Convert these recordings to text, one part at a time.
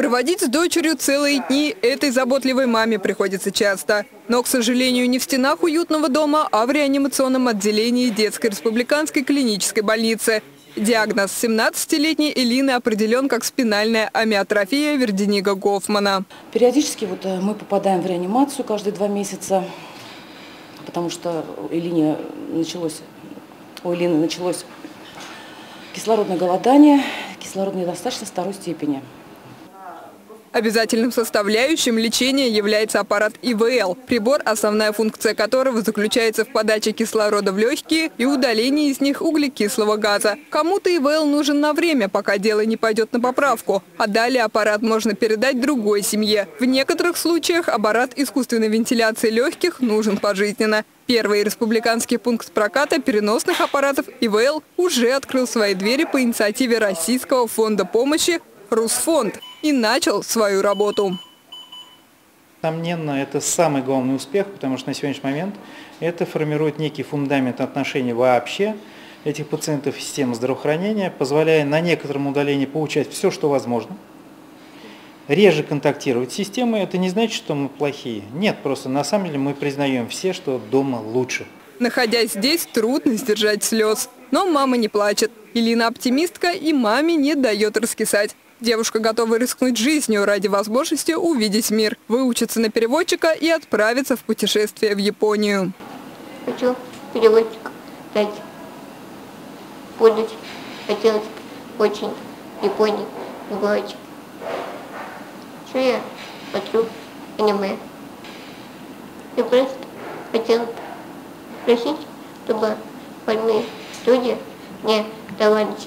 Проводить с дочерью целые дни этой заботливой маме приходится часто. Но, к сожалению, не в стенах уютного дома, а в реанимационном отделении детской республиканской клинической больницы. Диагноз 17-летней Элины определен как спинальная амиотрофия Верденига Гофмана. Периодически мы попадаем в реанимацию каждые 2 месяца, потому что у Элины началось кислородное голодание, кислородная недостаточность 2 степени. Обязательным составляющим лечения является аппарат ИВЛ. Прибор, основная функция которого заключается в подаче кислорода в легкие и удалении из них углекислого газа. Кому-то ИВЛ нужен на время, пока дело не пойдет на поправку. А далее аппарат можно передать другой семье. В некоторых случаях аппарат искусственной вентиляции легких нужен пожизненно. Первый республиканский пункт проката переносных аппаратов ИВЛ уже открыл свои двери по инициативе Российского фонда помощи «Русфонд» и начал свою работу. Несомненно, это самый главный успех, потому что на сегодняшний момент это формирует некий фундамент отношений вообще этих пациентов в системе здравоохранения, позволяя на некотором удалении получать все, что возможно. Реже контактировать с системой, это не значит, что мы плохие. Нет, просто на самом деле мы признаем все, что дома лучше. Находясь здесь, трудно сдержать слез. Но мама не плачет. Элина оптимистка и маме не дает раскисать. Девушка готова рискнуть жизнью ради возможности увидеть мир, выучиться на переводчика и отправиться в путешествие в Японию. Хочу переводчик стать. Будущее хотелось очень в Японии бывать. Еще я смотрю аниме. Я просто хотела спросить, чтобы больные люди не давались.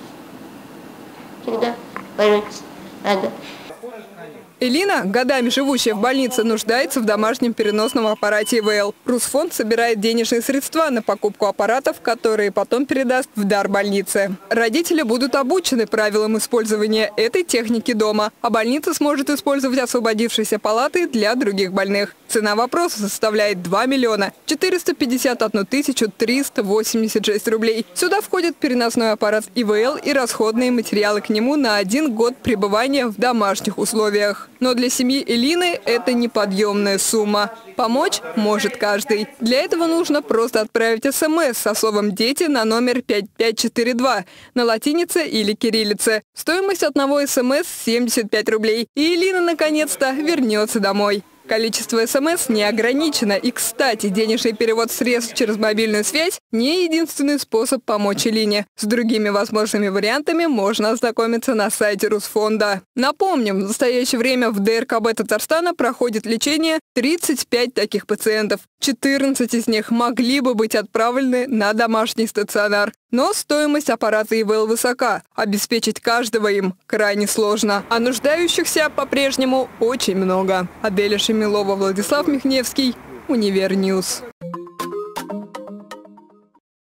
Всегда бороться надо. Элина, годами живущая в больнице, нуждается в домашнем переносном аппарате ИВЛ. Русфонд собирает денежные средства на покупку аппаратов, которые потом передаст в дар больнице. Родители будут обучены правилам использования этой техники дома, а больница сможет использовать освободившиеся палаты для других больных. Цена вопроса составляет 2 миллиона 451 тысячу 386 рублей. Сюда входит переносной аппарат ИВЛ и расходные материалы к нему на 1 год пребывания в домашних условиях. Но для семьи Элины это неподъемная сумма. Помочь может каждый. Для этого нужно просто отправить СМС со словом «Дети» на номер 5542 на латинице или кириллице. Стоимость одного СМС – 75 рублей. И Элина наконец-то вернется домой. Количество СМС не ограничено. И, кстати, денежный перевод средств через мобильную связь – не единственный способ помочь Элине. С другими возможными вариантами можно ознакомиться на сайте Русфонда. Напомним, в настоящее время в ДРКБ Татарстана проходит лечение 35 таких пациентов. 14 из них могли бы быть отправлены на домашний стационар. Но стоимость аппарата ИВЛ высока. Обеспечить каждого им крайне сложно. А нуждающихся по-прежнему очень много. Аделя Шемилова, Владислав Михневский, Универньюз.